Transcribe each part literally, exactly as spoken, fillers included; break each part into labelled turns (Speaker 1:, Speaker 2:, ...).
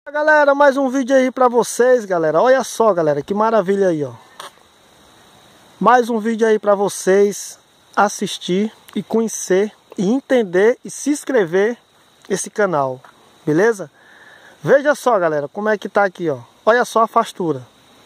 Speaker 1: Galera, mais um vídeo aí pra vocês, galera. Olha só, galera, que maravilha aí, ó. Mais um vídeo aí pra vocês assistir e conhecer e entender e se inscrever nesse canal, beleza? Veja só, galera, como é que tá aqui, ó. Olha só a fastura.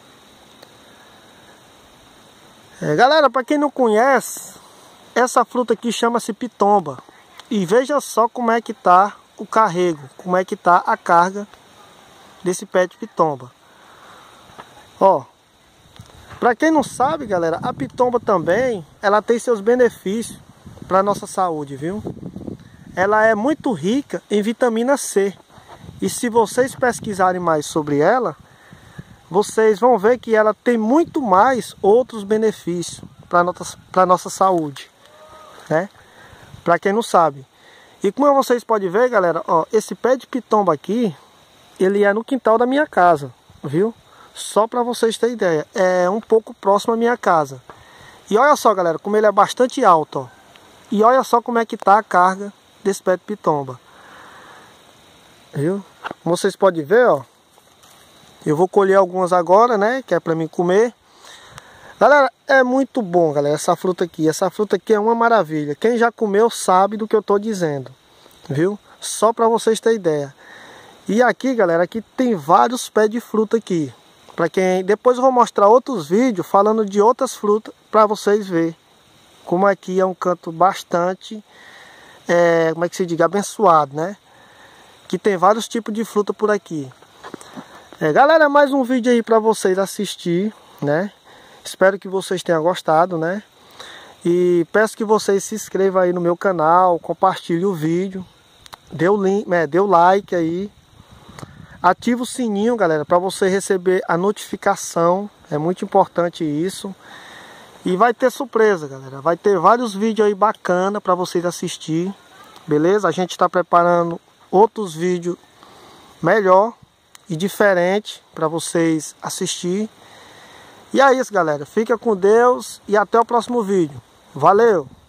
Speaker 1: É, galera, pra quem não conhece, essa fruta aqui chama-se pitomba. E veja só como é que tá o carrego, como é que tá a carga desse pé de pitomba. Ó, para quem não sabe, galera, a pitomba também, ela tem seus benefícios para nossa saúde, viu? Ela é muito rica em vitamina C. E se vocês pesquisarem mais sobre ela, vocês vão ver que ela tem muito mais outros benefícios para nossa, para nossa saúde, né? Para quem não sabe. E como vocês podem ver, galera, ó, esse pé de pitomba aqui, ele é no quintal da minha casa, viu? Só para vocês terem ideia, é um pouco próximo à minha casa. E olha só, galera, como ele é bastante alto, ó. E olha só como é que tá a carga desse pé de pitomba. Viu? Como vocês podem ver, ó. Eu vou colher algumas agora, né? Que é para mim comer. Galera, é muito bom, galera, essa fruta aqui. Essa fruta aqui é uma maravilha. Quem já comeu sabe do que eu tô dizendo, viu? Só para vocês terem ideia. E aqui, galera, aqui tem vários pés de fruta aqui. Para quem depois eu vou mostrar outros vídeos falando de outras frutas para vocês verem como aqui é um canto bastante, é, como é que se diz, abençoado, né? Que tem vários tipos de fruta por aqui. É, galera, mais um vídeo aí para vocês assistir, né? Espero que vocês tenham gostado, né? E peço que vocês se inscrevam aí no meu canal, compartilhem o vídeo, dê o link, é, dê o like aí. Ativa o sininho, galera, para você receber a notificação. É muito importante isso. E vai ter surpresa, galera. Vai ter vários vídeos aí bacana para vocês assistir. Beleza? A gente está preparando outros vídeos melhor e diferente para vocês assistir. E é isso, galera. Fica com Deus e até o próximo vídeo. Valeu!